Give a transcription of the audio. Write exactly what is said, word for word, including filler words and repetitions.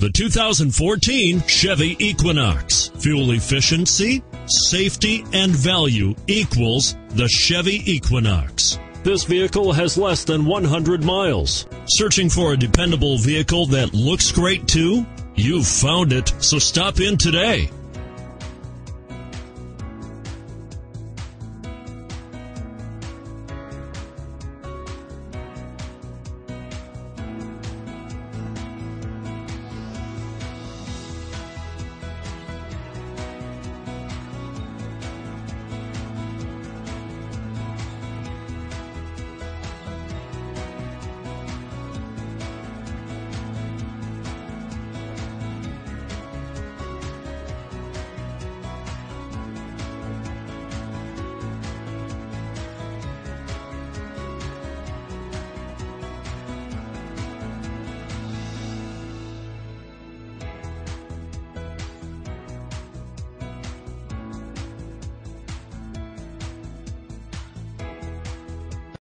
The two thousand fourteen Chevy Equinox. Fuel efficiency, safety, and value equals the Chevy Equinox. This vehicle has less than one hundred miles. Searching for a dependable vehicle that looks great too? You've found it, so stop in today.